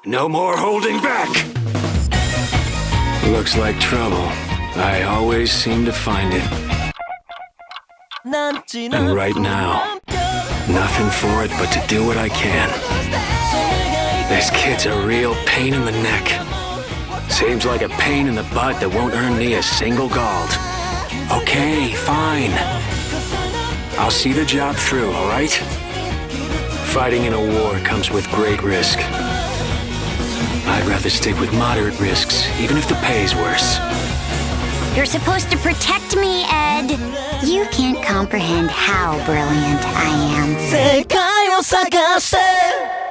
No more holding back! Looks like trouble. I always seem to find it. And right now, nothing for it but to do what I can. This kid's a real pain in the neck. Seems like a pain in the butt that won't earn me a single gold. Okay, fine. I'll see the job through, all right? Fighting in a war comes with great risk. I'd rather stick with moderate risks, even if the pay's worse. You're supposed to protect me, Ed. You can't comprehend how brilliant I am.